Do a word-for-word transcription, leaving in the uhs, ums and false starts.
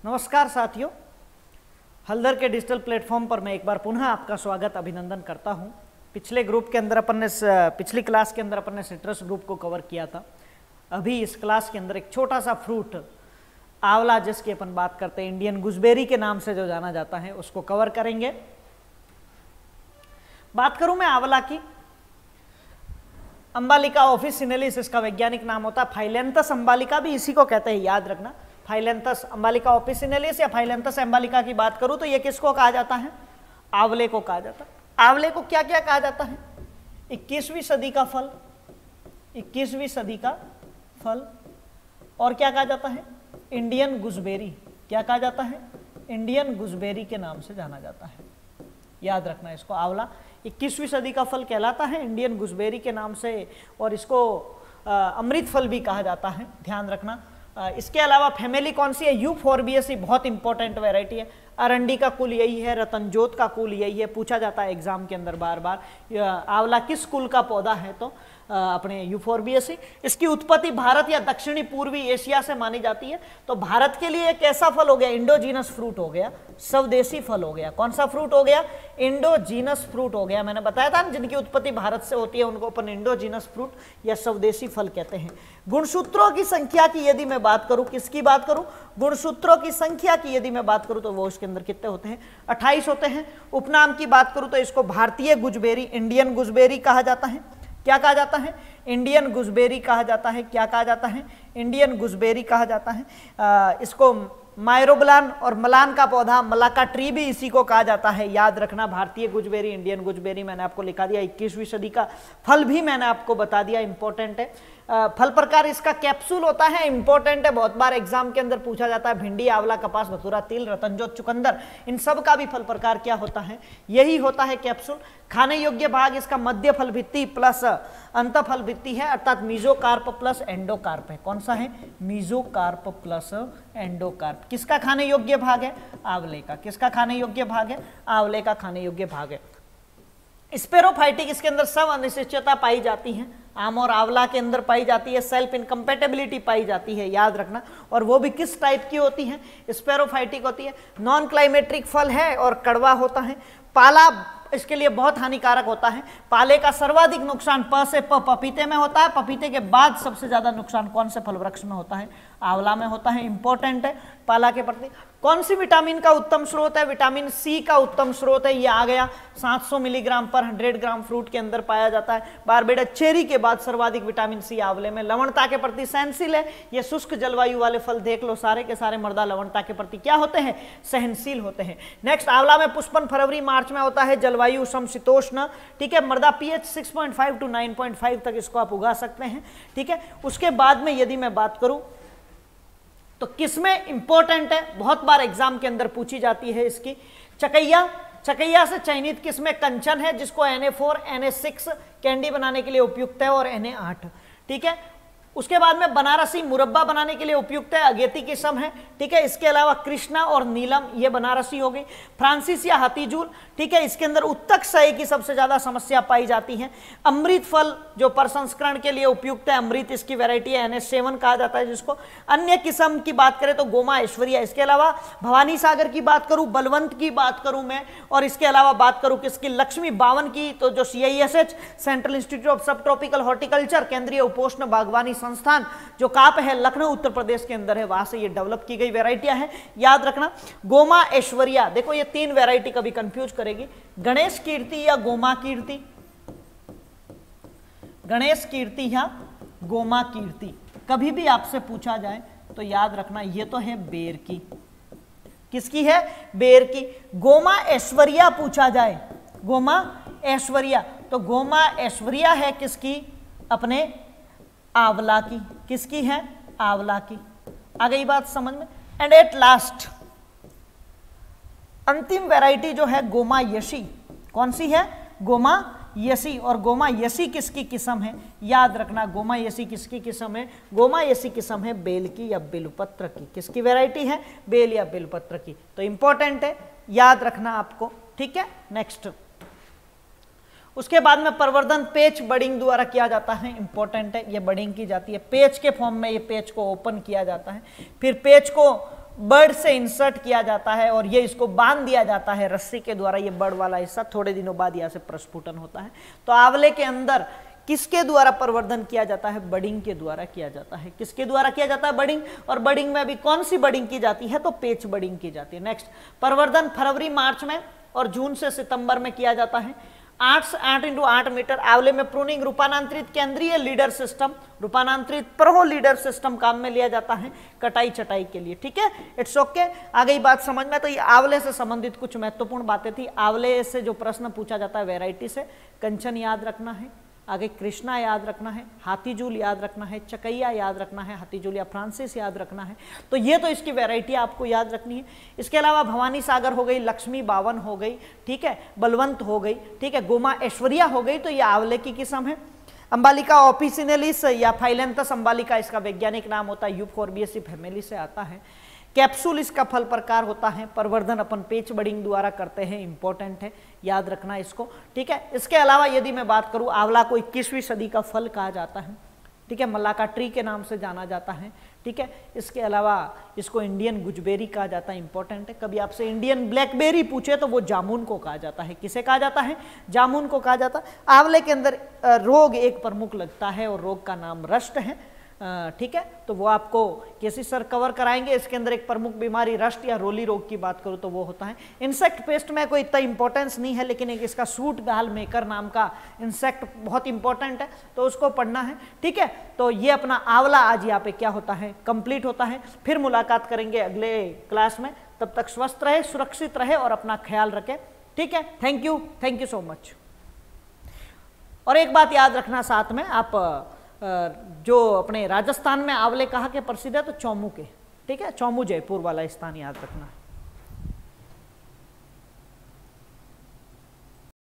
नमस्कार साथियों, हलदर के डिजिटल प्लेटफॉर्म पर मैं एक बार पुनः आपका स्वागत अभिनंदन करता हूं। पिछले ग्रुप के अंदर अपन ने पिछली क्लास के अंदर अपन ने सिट्रस ग्रुप को कवर किया था। अभी इस क्लास के अंदर एक छोटा सा फ्रूट आंवला, जिसकी अपन बात करते हैं इंडियन गुजबेरी के नाम से जो जाना जाता है, उसको कवर करेंगे। बात करूं मैं आंवला की, अंबालिका ऑफिसिनेलिस इसका वैज्ञानिक नाम होता है। फाइलेंथस अंबालिका भी इसी को कहते हैं, याद रखना। फाइलेंथस अंबालिका ऑफिसिनेलिस या फाइलेंथस अंबालिका की बात करूं तो ये किसको कहा जाता है? आंवले को कहा जाता है। आंवले को क्या क्या कहा जाता है? इक्कीसवीं सदी का फल, इक्कीसवीं सदी का फल। और क्या कहा जाता है? Indian gooseberry. क्या कहा जाता है? इंडियन गुजबेरी के नाम से जाना जाता है। याद रखना इसको। आंवला इक्कीसवीं सदी का फल कहलाता है इंडियन गुजबेरी के नाम से, और इसको अमृत फल भी कहा जाता है, ध्यान रखना। इसके अलावा फैमिली कौन सी है? यूफोर्बिएसी, बहुत इंपॉर्टेंट वैरायटी है। अरंडी का कुल यही है, रतनजोत का कुल यही है, पूछा जाता है एग्जाम के अंदर बार बार। आंवला किस कुल का पौधा है? तो अपने यूफोर्बिएसी। इसकी उत्पत्ति भारत या दक्षिणी पूर्वी एशिया से मानी जाती है। तो भारत के लिए एक ऐसा फल हो गया, इंडोजीनस फ्रूट हो गया, स्वदेशी फल हो गया। कौन सा फ्रूट हो गया? इंडोजीनस फ्रूट हो गया। मैंने बताया था ना, जिनकी उत्पत्ति भारत से होती है उनको अपन इंडोजीनस फ्रूट या स्वदेशी फल कहते हैं। गुणसूत्रों की संख्या की यदि मैं बात करूं, किसकी बात करूं? गुणसूत्रों की संख्या की यदि मैं बात करूं तो वो इसके अंदर कितने होते हैं? अट्ठाईस होते हैं। उपनाम की बात करूं तो इसको भारतीय गुजबेरी, इंडियन गुजबेरी कहा जाता है। क्या कहा जाता है? इंडियन गुजबेरी कहा जाता है। क्या कहा जाता है? इंडियन गुजबेरी कहा जाता है। आ, इसको मायरोबलान और मलान का पौधा, मलाका ट्री भी इसी को कहा जाता है। याद रखना, भारतीय गुजबेरी, इंडियन गुजबेरी मैंने आपको लिखा दिया। इक्कीसवीं सदी का फल भी मैंने आपको बता दिया, इंपॉर्टेंट है। आ, फल प्रकार इसका कैप्सूल होता है, इंपॉर्टेंट है, बहुत बार एग्जाम के अंदर पूछा जाता है। भिंडी, आंवला, कपास, धतूरा, तिल, रतनजोत, चुकंदर, इन सब का भी फल प्रकार क्या होता है? यही होता है कैप्सूल। खाने योग्य भाग इसका मध्य फल भित्ति प्लस अंत फल भित्ति है, अर्थात मीजोकार्प प्लस एंडोकार्प है। कौन सा है? Mesocarp plus endocarp. किसका खाने योग्य भाग है? आंवले का। किसका खाने योग्य भाग है? आंवले का खाने योग्य भाग है। स्पेरोफाइटिक, इसके अंदर सब अनिश्चितता पाई जाती है। आम और आंवला के अंदर पाई जाती है। सेल्फ इनकम्पेटेबिलिटी पाई जाती है, याद रखना। और वो भी किस टाइप की होती है? स्पेरोफाइटिक होती है। नॉन क्लाइमेट्रिक फल है और कड़वा होता है। पाला इसके लिए बहुत हानिकारक होता है। पाले का सर्वाधिक नुकसान प से प पपीते में होता है। पपीते के बाद सबसे ज्यादा नुकसान कौन से फल वृक्ष में होता है? आंवला में होता है। इंपॉर्टेंट है पाला के प्रति। कौन सी विटामिन का उत्तम स्रोत है? विटामिन सी का उत्तम स्रोत है। ये आ गया, सात सौ मिलीग्राम पर हंड्रेड ग्राम फ्रूट के अंदर पाया जाता है। बारबेडा चेरी के बाद सर्वाधिक विटामिन सी आंवले में। लवणता के प्रति सहनशील है। ये शुष्क जलवायु वाले फल देख लो, सारे के सारे मृदा लवणता के प्रति क्या होते हैं? सहनशील होते हैं। नेक्स्ट, आंवला में पुष्पन फरवरी मार्च में होता है। जलवायु समशीतोष्ण, ठीक है। मृदा pH six point five to nine point five तक इसको आप उगा सकते हैं, ठीक है। उसके बाद में यदि मैं बात करूं तो किसमें इंपॉर्टेंट है, बहुत बार एग्जाम के अंदर पूछी जाती है इसकी, चकैया। चकैया से चयनित किसमें? कंचन है, जिसको N A four N A six candy बनाने के लिए उपयुक्त है, और एन ए एट, ठीक है। उसके बाद में बनारसी मुरब्बा बनाने के लिए उपयुक्त है, अगेती किस्म है, ठीक है। इसके अलावा कृष्णा और नीलम, ये बनारसी हो गई। फ्रांसिस या हतीजूल, ठीक है। इसके अंदर उत्तक सही की सबसे ज्यादा समस्या पाई जाती है। अमृत फल जो प्रसंस्करण के लिए उपयुक्त है, अमृत इसकी वैरायटी है, एन एस सेवन कहा जाता है जिसको। अन्य किस्म की बात करें तो गोमा ऐश्वर्या। इसके अलावा भवानी सागर की बात करूं, बलवंत की बात करूं मैं, और इसके अलावा बात करूं किसकी? लक्ष्मी बावन की, तो जो C I S H central institute of subtropical horticulture, केंद्रीय उपोष्ण बागवानी संस्थान जो काप है लखनऊ उत्तर प्रदेश के अंदर है, वहां से ये डेवलप की गई वैरायटियां हैं, याद रखना। गोमा ऐश्वर्या, देखो ये तीन वैरायटी कभी कंफ्यूज करेगी। गणेश कीर्ति या गोमा कीर्ति, गणेश कीर्ति या गोमा कीर्ति, कभी भी आपसे पूछा जाए तो याद रखना ये तो है बेर की। किसकी है? बेर की। गोमा ऐश्वर्या पूछा जाए, गोमा ऐश्वर्या, तो गोमा ऐश्वर्या है किसकी? अपने आंवला की। किसकी है? आंवला की। आ गई बात समझ में। एंड एट लास्ट अंतिम वैरायटी जो है गोमा यशी। कौन सी है? गोमा यशी। और गोमा यशी किसकी किस्म है? याद रखना, गोमा यशी किसकी किस्म है? गोमा यशी किस्म है बेल की या बेलपत्र की। किसकी वैरायटी है? बेल या बेलपत्र की। तो इंपॉर्टेंट है, याद रखना आपको, ठीक है। नेक्स्ट, उसके बाद में प्रवर्धन पेच बडिंग द्वारा किया जाता है, इंपॉर्टेंट है, ये बडिंग की जाती है पेच के फॉर्म में। ये पेच को ओपन किया जाता है, फिर पेच को बर्ड से इंसर्ट किया जाता है और ये इसको बांध दिया जाता है रस्सी के द्वारा, ये बर्ड वाला हिस्सा, थोड़े दिनों बाद यहाँ से प्रस्फुटन होता है। तो आंवले के अंदर किसके द्वारा प्रवर्धन किया जाता है? बडिंग के द्वारा किया जाता है। किसके द्वारा किया जाता है? बडिंग। और बडिंग में अभी कौन सी बडिंग की जाती है? तो पेच बडिंग की जाती है। नेक्स्ट, प्रवर्धन फरवरी मार्च में और जून से सितंबर में किया जाता है। आठ से आठ इंटू आठ मीटर। आंवले में प्रूनिंग रूपांतरित केंद्रीय लीडर सिस्टम, रूपांतरित प्रो लीडर सिस्टम काम में लिया जाता है कटाई चटाई के लिए। ठीक है, इट्स ओके। आ गई बात समझ में। तो ये आंवले से संबंधित कुछ महत्वपूर्ण बातें थी। आंवले से जो प्रश्न पूछा जाता है वैरायटी से, कंचन याद रखना है, आगे कृष्णा याद रखना है, हाथीजूल याद रखना है, चकैया याद रखना है, हाथीजूल या फ्रांसिस याद रखना है। तो ये तो इसकी वैरायटी आपको याद रखनी है। इसके अलावा भवानी सागर हो गई, लक्ष्मी बावन हो गई, ठीक है, बलवंत हो गई, ठीक है, गोमा ऐश्वर्या हो गई। तो ये आंवले की किस्म है। अंबालिका ऑफिसिनेलिस या फाइलेंथस अंबालिका इसका वैज्ञानिक नाम होता है, यूफोर्बिएसी फैमिली से आता है। कैप्सूल इसका फल प्रकार होता है। प्रवर्धन अपन पेच बडिंग द्वारा करते हैं, इंपॉर्टेंट है, याद रखना इसको। ठीक है, इसके अलावा यदि मैं बात करूं, आंवला को इक्कीसवीं सदी का फल कहा जाता है। ठीक है, मलाका ट्री के नाम से जाना जाता है। ठीक है, इसके अलावा इसको इंडियन गुजबेरी कहा जाता है, इंपॉर्टेंट है। कभी आपसे इंडियन ब्लैकबेरी पूछे तो वो जामुन को कहा जाता है। किसे कहा जाता है? जामुन को कहा जाता है। आंवले के अंदर रोग एक प्रमुख लगता है और रोग का नाम रस्ट है। ठीक है, तो वो आपको केसी सर कवर कराएंगे। इसके अंदर एक प्रमुख बीमारी रस्ट या रोली रोग की बात करूं तो वो होता है। इंसेक्ट पेस्ट में कोई इतना इंपॉर्टेंस नहीं है, लेकिन एक इसका सूट गाल मेकर नाम का इंसेक्ट बहुत इंपॉर्टेंट है, तो उसको पढ़ना है। ठीक है, तो ये अपना आंवला आज यहाँ पे क्या होता है, कंप्लीट होता है। फिर मुलाकात करेंगे अगले क्लास में। तब तक स्वस्थ रहे, सुरक्षित रहे और अपना ख्याल रखें। ठीक है, thank you, thank you so much. और एक बात याद रखना साथ में, आप जो अपने राजस्थान में आंवले कहाँ के प्रसिद्ध है? तो चौमू के। ठीक है, चौमू जयपुर वाला स्थान याद रखना है।